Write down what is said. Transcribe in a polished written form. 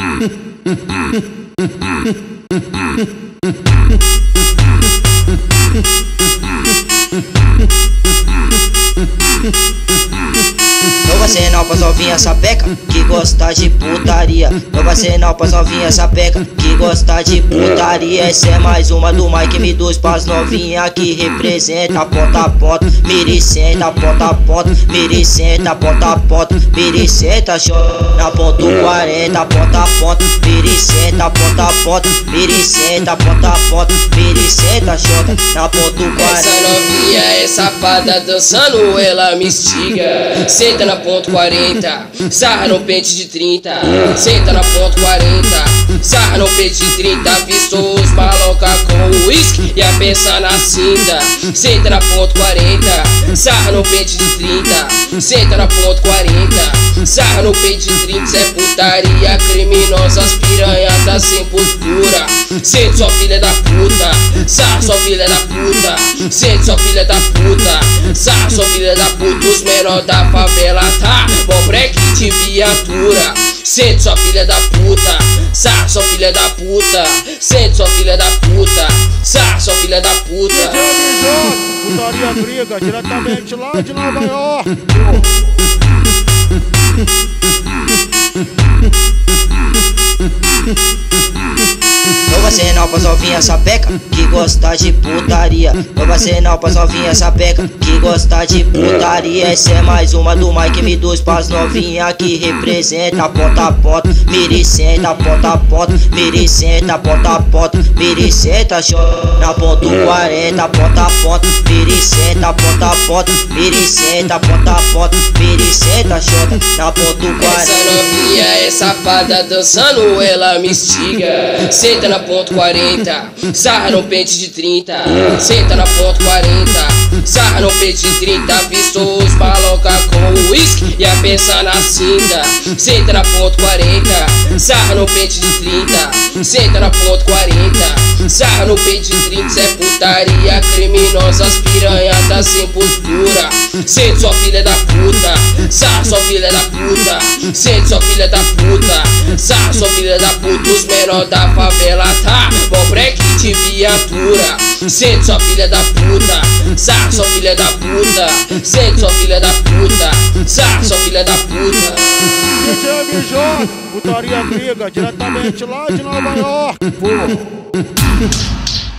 Novo arsenal pras novinha sapeca que gosta de putaria. Novo arsenal pras novinha sapeca que gosta de putaria. Essa é mais uma do Mike M2 pras novinha que representa ponta a ponta. Miricenta, ponta a ponta, miricenta, ponta a ponta, miricenta, chora na ponta 40, ponta a ponta, miricenta, ponta a ponta, miricenta, ponta a ponta, miricenta, chora na ponta 40. Essa novinha é safada dançando, ela me instiga. Senta na ponto 40, sarra no pente de 30. Senta na ponto 40, sarra no pente de 30. Vistou os maloca com uísque e a peça na cinta. Senta na ponto 40, sarra no pente de 30. Senta na ponto 40, sarra no pente de 30. É putaria criminosa, as piranha tá sem postura. Sente sua filha da puta, sarra sua filha da puta. Sente sua filha da puta, sarra sua filha da puta. Os menor da favela tá bom break de viatura. Sente sua filha da puta, sarra sua filha da puta. Sente sua filha da puta, sarra sua filha da puta. Putaria briga diretamente lá de Nova York. Novo arsenal pras novinha sapeca que gosta de putaria. Novo arsenal pras novinha sapeca que gosta de putaria. Essa é mais uma do Mike M2 pras novinha que representa ponta a ponta. Miricenta, ponta a ponta, miricenta, ponta a ponta, miricenta, chora na ponta 40, ponta a ponta, miricenta, ponta a ponta, miricenta, ponta a ponta, miricenta, chora na ponta 40. Essa novinha é safada dançando, ela me instiga. Senta na ponto 40, sarra no pente de 30. Senta na ponto 40, sarra no pente de 30. Vistou os maloca com uísque e a peça na cinta. Senta na ponto 40, sarra no pente de 30. Senta na ponto 40, sarra no pente de 30. É putaria criminosa, as piranha tá sem postura. Sente sua filha da puta, sarra sua filha da puta. Sente sua filha da puta, sarra sua filha da puta. Os menor da favela tá bom break de viatura. Sente sua filha da puta, sarra sua filha da puta. Sente sua filha da puta, sarra sua filha da puta. DJ MJ, putaria briga diretamente lá de Nova York.